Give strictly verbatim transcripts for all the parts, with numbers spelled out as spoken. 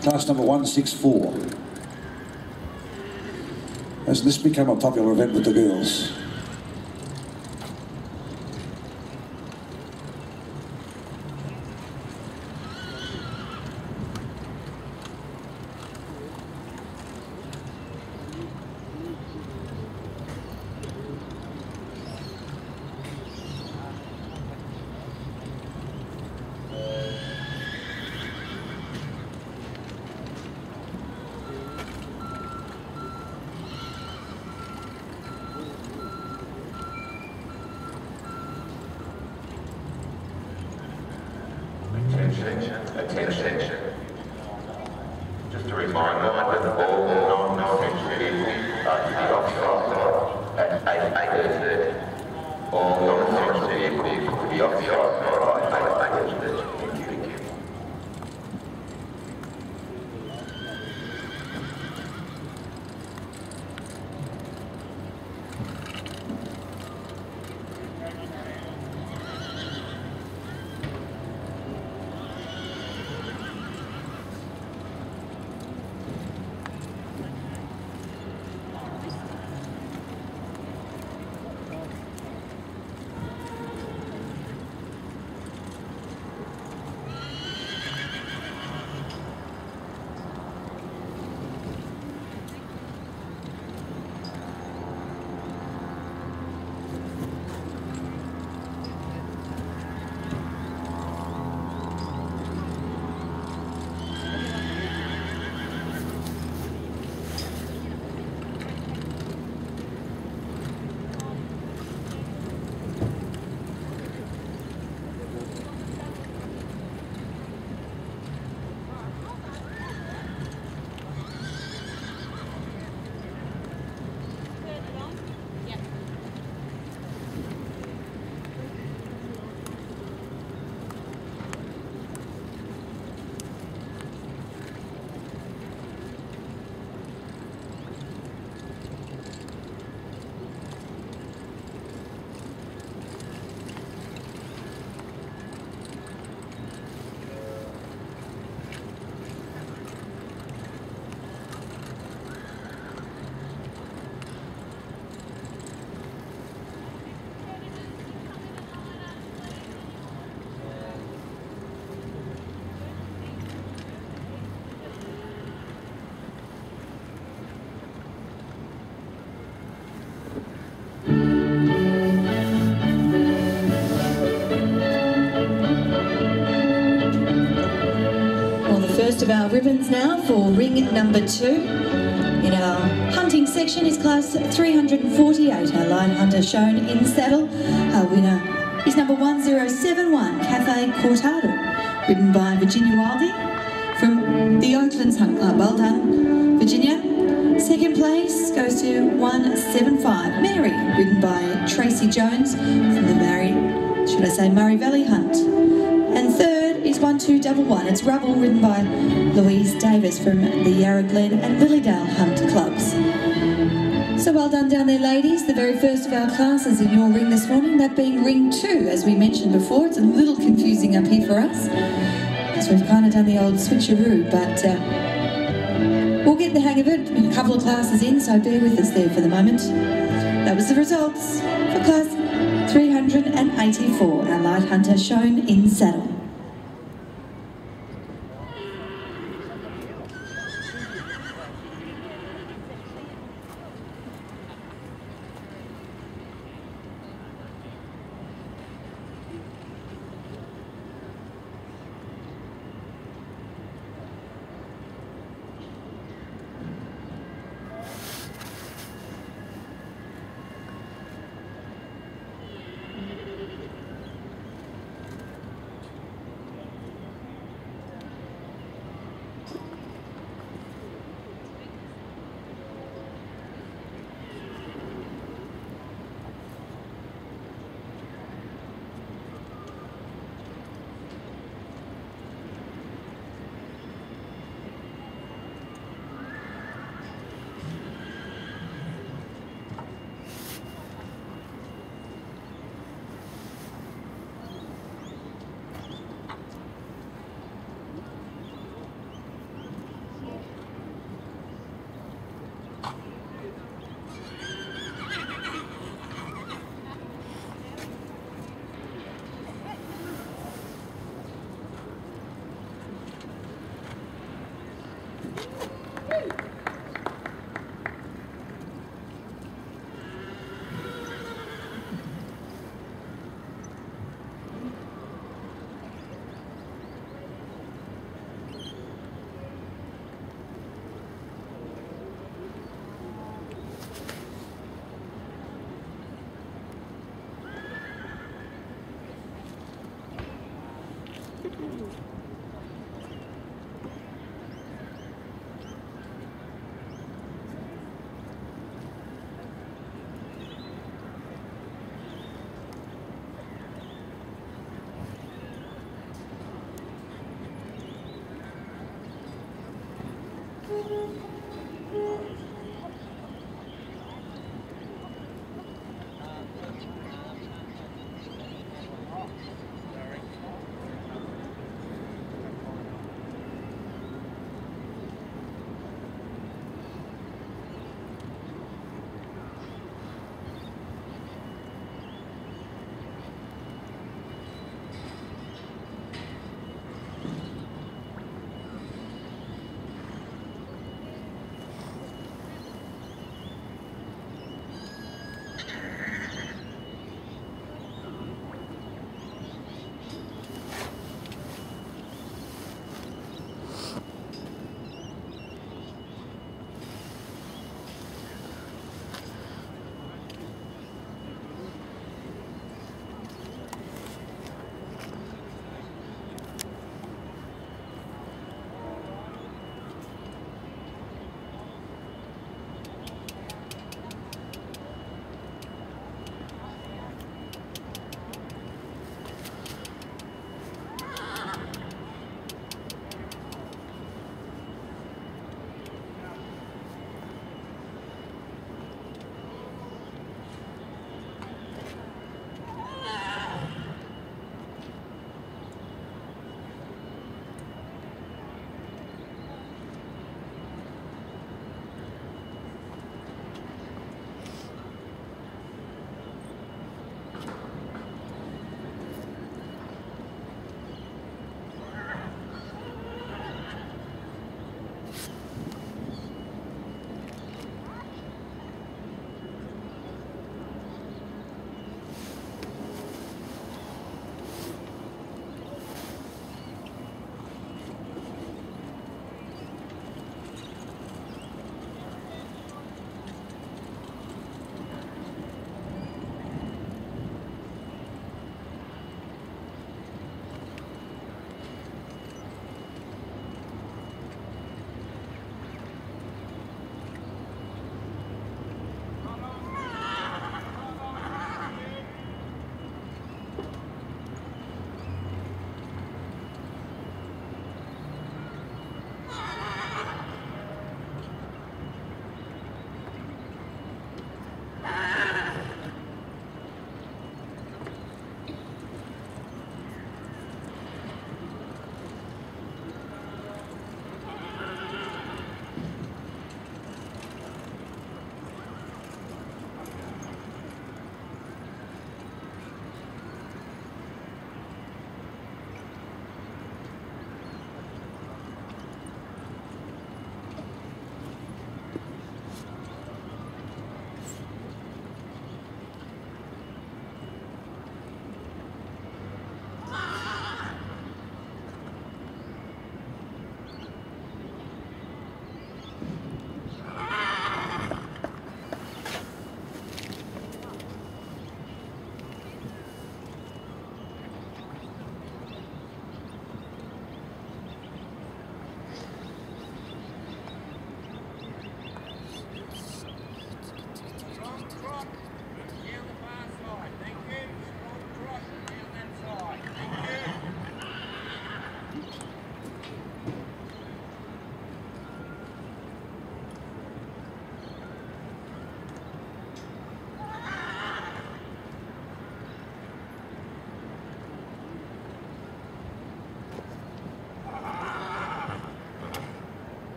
class number one six four. Has this become a popular event with the girls? Attention, attention. Just a reminder that the ball will not potentially be offside at eight thirty. Or non-essentially will be offside at eight thirty. Thank you. First of our ribbons now for ring number two. In our hunting section is class three hundred forty-eight, our line hunter shown in saddle. Our winner is number one zero seven one, Cafe Cortado, ridden by Virginia Wildey from the Oaklands Hunt Club. Well done, Virginia. Second place goes to one seven five, Mary, ridden by Tracy Jones from the Murray, should I say Murray Valley Hunt. And third is one two one one. It's Rubble, ridden by Louise Davis from the Yarra Glen and Lilydale Hunt Clubs. So well done down there, ladies. The very first of our classes in your ring this morning, that being ring two, as we mentioned before. It's a little confusing up here for us, as we've kind of done the old switcheroo, but uh, we'll get the hang of it. A couple of classes in, so bear with us there for the moment. That was the results for class three hundred eighty-four, our light hunter shown in saddle.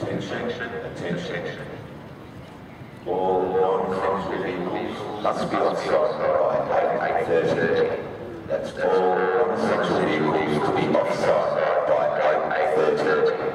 Attention, attention. All non-essential vehicles must be offside by eight thirty. That's all non-essential vehicles to be offside by eight thirty.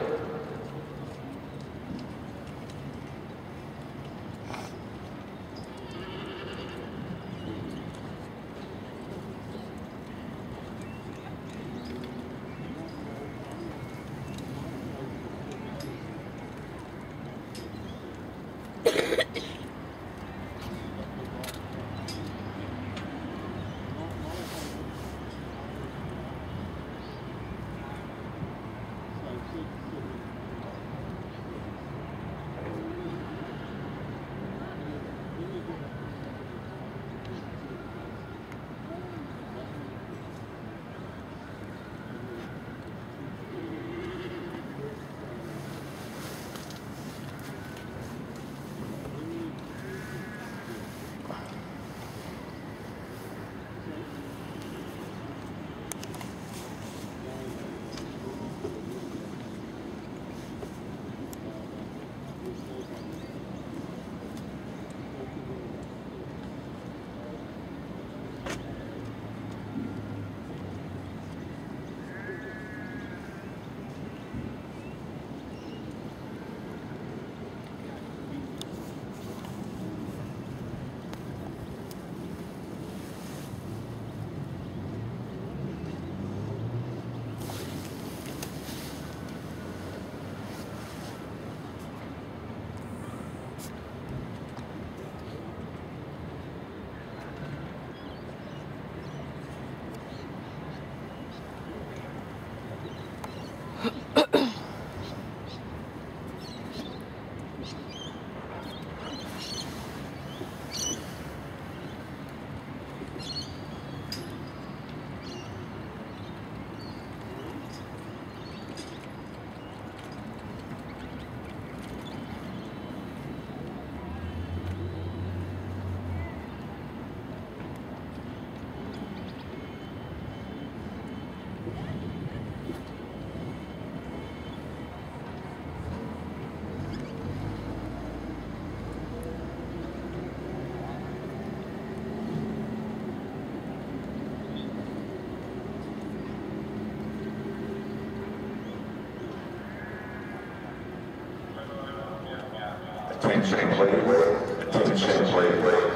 Attention please, attention please.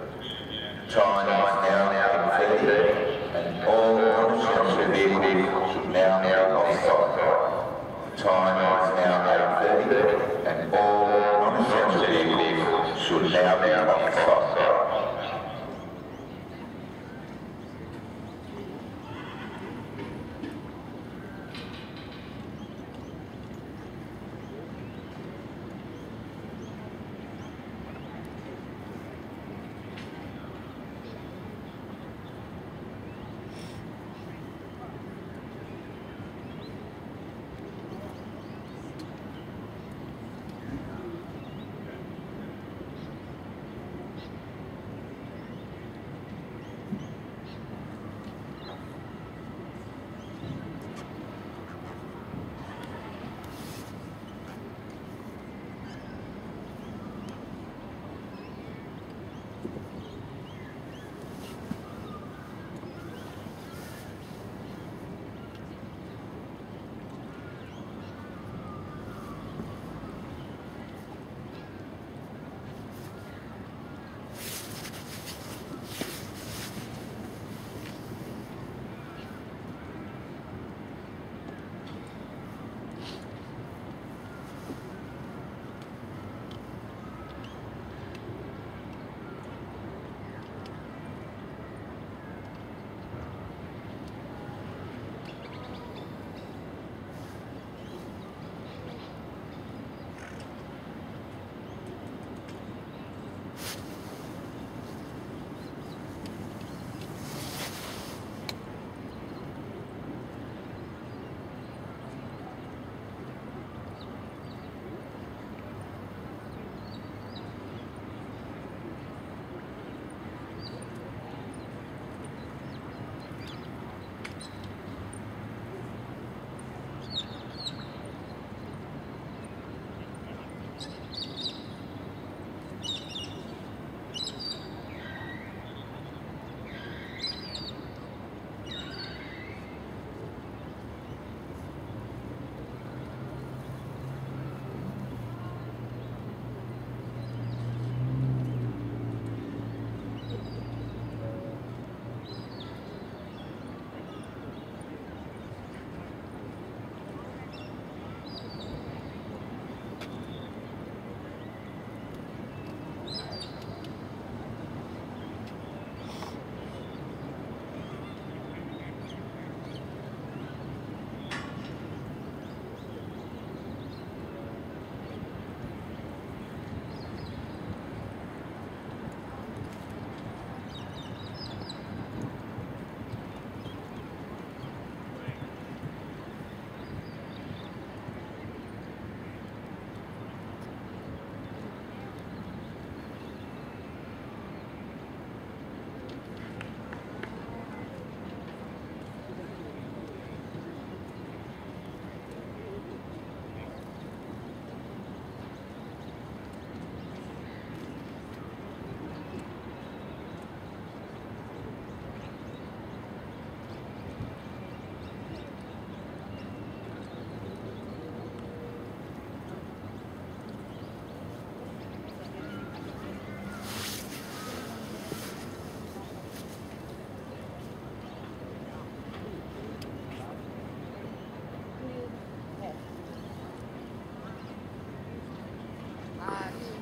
Time is now eight thirty and all non-essential vehicles should now be offside. Time is now eight thirty and all non-essential vehicles should now be offside.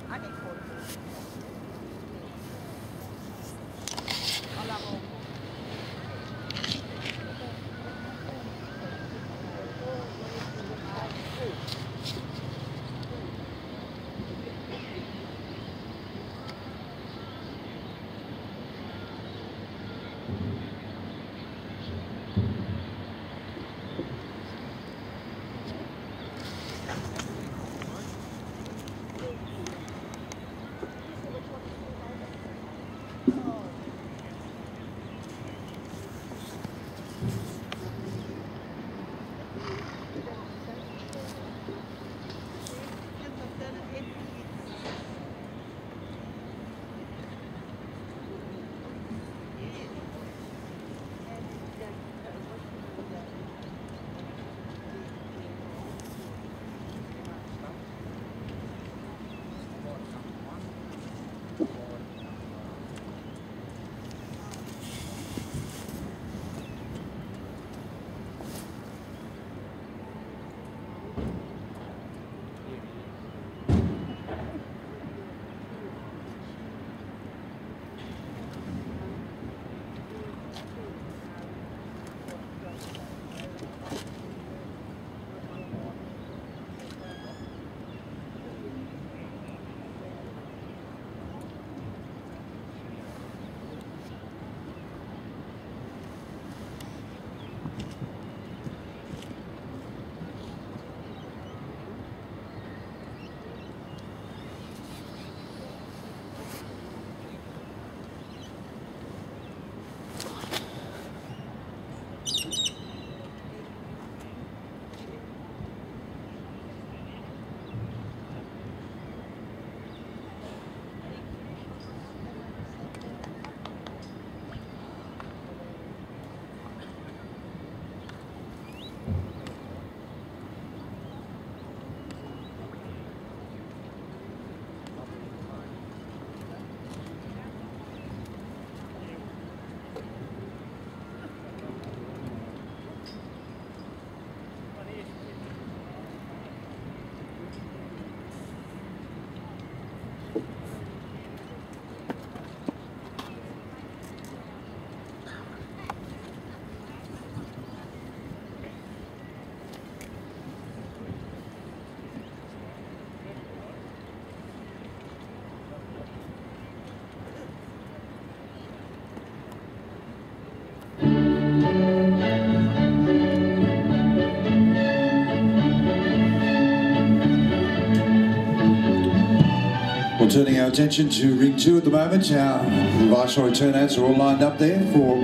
We're turning our attention to ring two at the moment. Our Viceroy turnouts are all lined up there for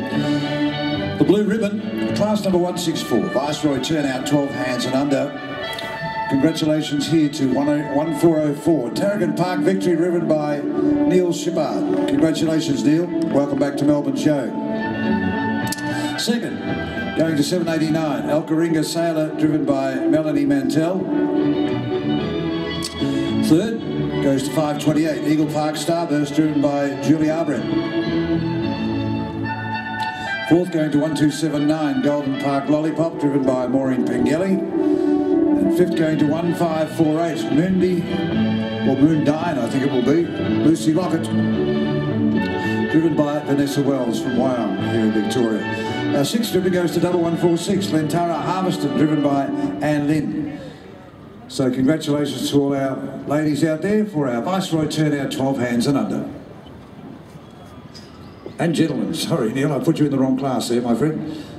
the blue ribbon, class number one six four. Viceroy turnout, twelve hands and under. Congratulations here to one four oh four. Tarragon Park victory driven by Neil Shippard. Congratulations, Neil. Welcome back to Melbourne Show. Second, going to seven eighty-nine, El Coringa Sailor driven by Melanie Mantell. Third, goes to five twenty-eight, Eagle Park Starburst driven by Julie Arbrin. Fourth, going to one two seven nine, Golden Park Lollipop driven by Maureen Pengelly. And fifth, going to one five four eight, Moondy, or Moondine I think it will be, Lucy Lockett, driven by Vanessa Wells from Wyong here in Victoria. Our sixth driven goes to double one four six, Lentara Harveston driven by Anne Lynn. So congratulations to all our ladies out there for our Viceroy turnout, twelve hands and under. And gentlemen, sorry Neil, I put you in the wrong class there, my friend.